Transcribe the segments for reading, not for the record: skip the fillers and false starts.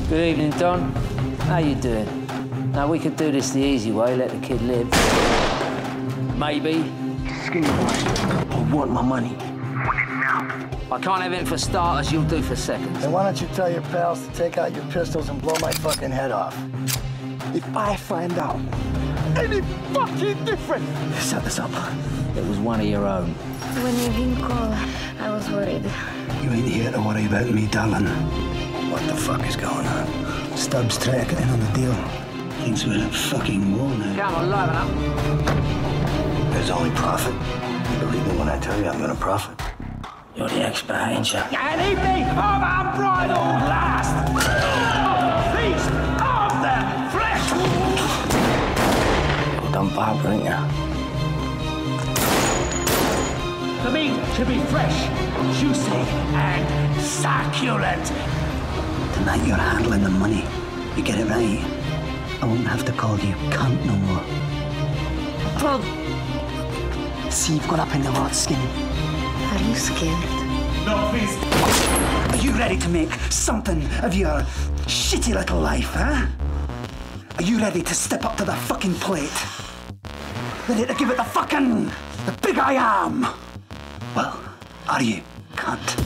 Good evening, Don. How you doing? Now, we could do this the easy way, let the kid live. Maybe. Skinny boy, I want my money. I can't have it for starters, you'll do for seconds. Then why don't you tell your pals to take out your pistols and blow my fucking head off? If I find out any fucking different, set this up. It was one of your own. When you didn't call, I was worried. You ain't here to worry about me, darling. What the fuck is going on? Stubbs trying to get in on the deal. Thinks we're at fucking war now. Come on, liven up. There's only profit. You believe me when I tell you I'm gonna profit. You're the expert, ain't you? An evening of unbridled lust! Feast of the flesh! Well done, Barbara, ain't you? The meat should be fresh, juicy, and succulent. Tonight you're handling the money. You get it right, I won't have to call you cunt no more. See, you've got up in the hot skin. Are you scared? No, please. Are you ready to make something of your shitty little life, huh? Are you ready to step up to the fucking plate? Ready to give it the big I am? Well, are you, cunt?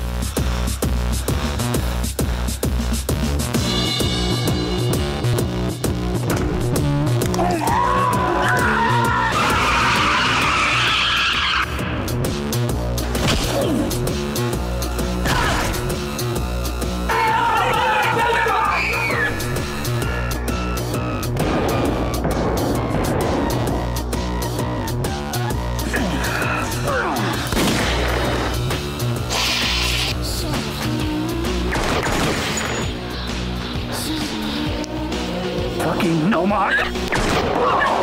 Fucking no, Mark.